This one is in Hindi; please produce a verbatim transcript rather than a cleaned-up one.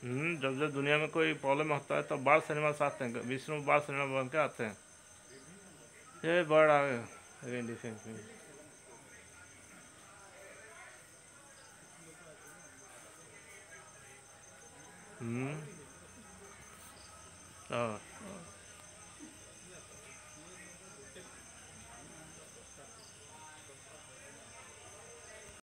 हम्म जब जब दुनिया में कोई प्रॉब्लम होता है तो बाढ़ सिनेमा आते हैं, विष्णु बाढ़ सिनेमा बन के आते हैं। ये बाढ़ आ गए डिफेंस में। हम्म हाँ